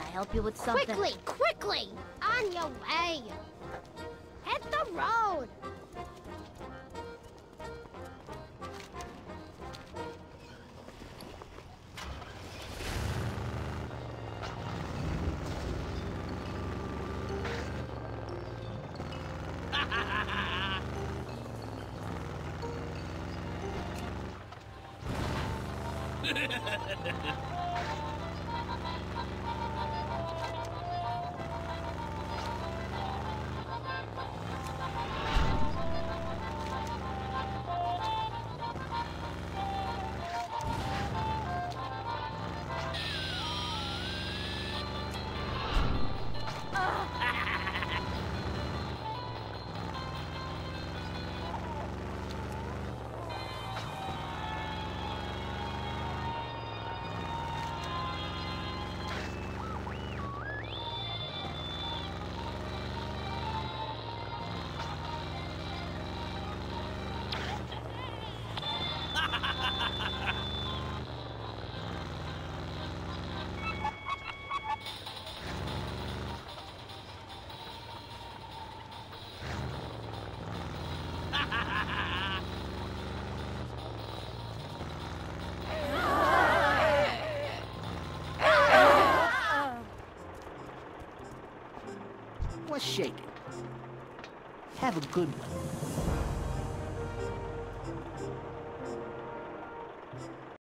help you with something? Quickly, quickly! On your way! Hit the road! What's shaking? Have a good one.